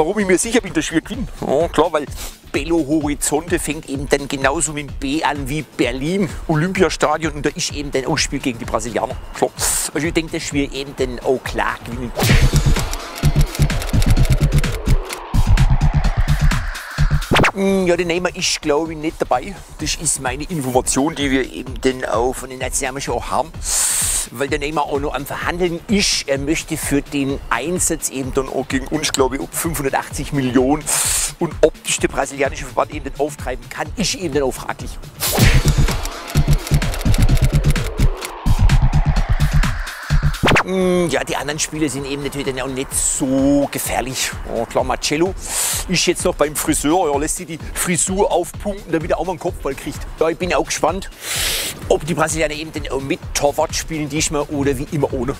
warum ich mir sicher bin, dass wir gewinnen. Ja, klar, weil Belo Horizonte fängt eben dann genauso mit B an wie Berlin, Olympiastadion, und da ist eben dann auch Spiel gegen die Brasilianer. Klar. Also ich denke, dass wir eben dann auch klar gewinnen. Ja, der Neymar ist, glaube ich, nicht dabei. Das ist meine Information, die wir eben dann auch von den Nationalmannschaften auch haben. Weil der Neymar auch noch am Verhandeln ist. Er möchte für den Einsatz eben dann auch gegen uns, glaube ich, um 580 Millionen. Und ob das der brasilianische Verband eben dann auftreiben kann, ist eben dann auch fraglich. Ja, die anderen Spieler sind eben natürlich dann auch nicht so gefährlich. Ja, klar, Marcelo ist jetzt noch beim Friseur, er lässt sich die Frisur aufpumpen, damit er auch mal einen Kopfball kriegt. Ja, ich bin auch gespannt, ob die Brasilianer eben dann auch mit Torwart spielen diesmal oder wie immer ohne.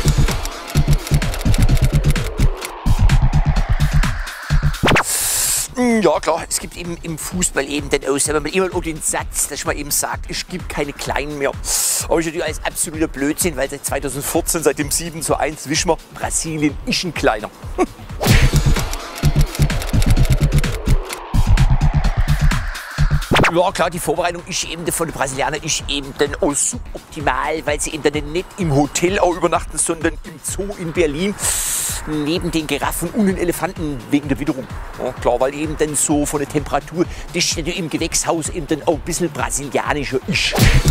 Ja klar, es gibt eben im Fußball eben dann auch, wenn man immer auch den Satz, dass man eben sagt, es gibt keine Kleinen mehr. Aber ist natürlich alles absoluter Blödsinn, weil seit 2014, seit dem 7:1 wissen wir, Brasilien ist ein Kleiner. Ja klar, die Vorbereitung ist eben von den Brasilianern ist eben dann auch suboptimal, weil sie eben dann nicht im Hotel auch übernachten, sondern im Zoo in Berlin. Neben den Giraffen und den Elefanten wegen der Witterung. Ja, klar, weil eben dann so von der Temperatur das im Gewächshaus eben dann auch ein bisschen brasilianischer ist.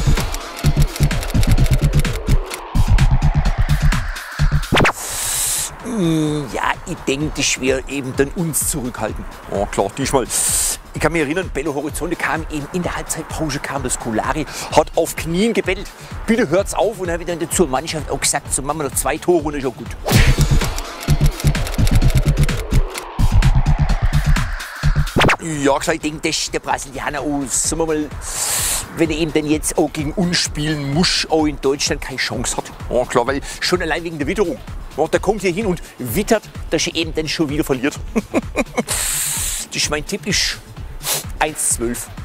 Ja, ich denke, dass wir eben dann uns zurückhalten. Ja klar, diesmal. Ich kann mich erinnern, Belo Horizonte kam eben in der Halbzeitpause, kam das Scolari, hat auf Knien gebettelt, bitte hört's auf, und dann habe ich dann zur Mannschaft auch gesagt, so machen wir noch 2 Tore und ist auch gut. Ja klar, ich denke, dass der Brasilianer auch, sagen wir mal, wenn er eben dann jetzt auch gegen uns spielen muss, auch in Deutschland keine Chance hat. Ja klar, weil schon allein wegen der Witterung. Ja, der kommt hier hin und wittert, dass er eben dann schon wieder verliert. Das ist mein Tipp, ist 1:12.